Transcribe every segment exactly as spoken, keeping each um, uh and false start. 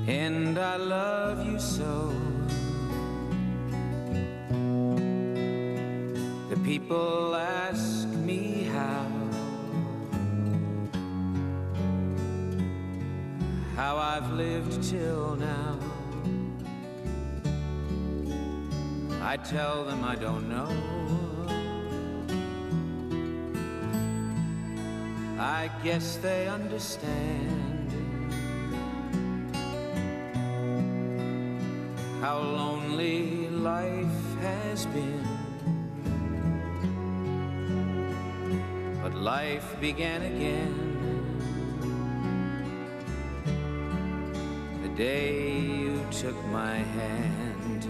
and I love you so. The people ask me how, how I've lived till now. I tell them I don't know. I guess they understand how lonely life has been. But life began again the day you took my hand.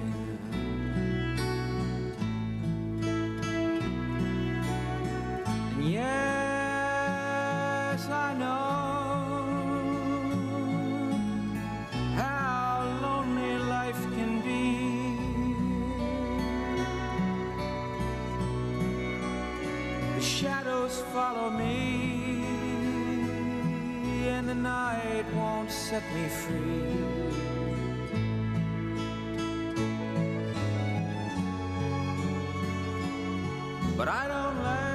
And yes, I know how lonely life can be. The shadows follow me, and the night won't set me free. But I don't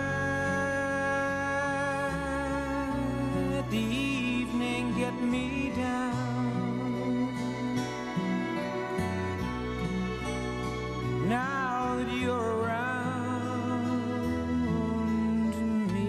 let the evening get me down. Now that you're around me,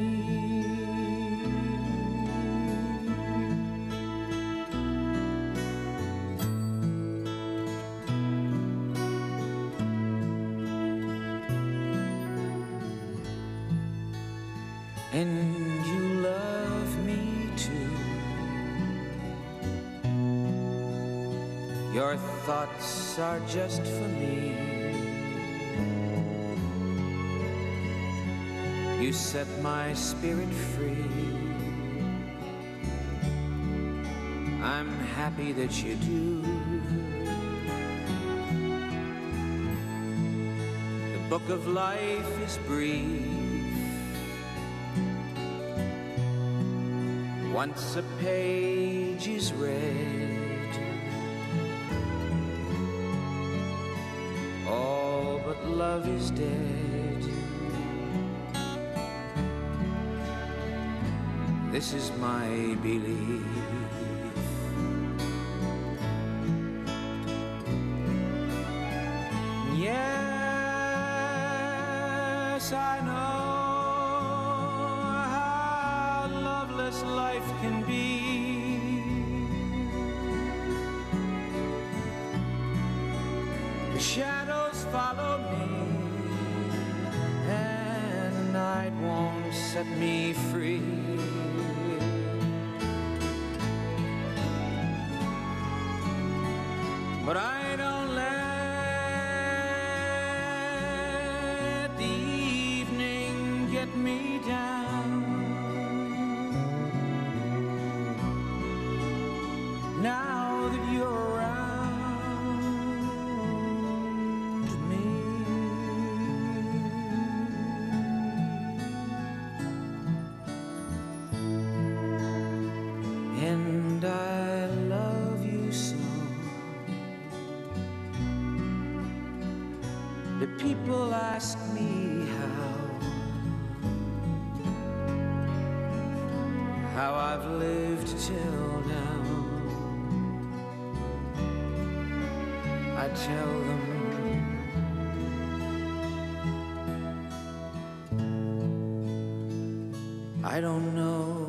and you love me too. Your thoughts are just for me. You set my spirit free. I'm happy that you do. The book of life is brief. Once a page is read, all but love is dead. This is my belief. Yes, I know how loveless life can be. The shadows follow me, and the night won't set me free. But I don't let the evening get me down. Now that you're around me, and I love you so. The people ask me how, how I've lived till now. I tell them I don't know.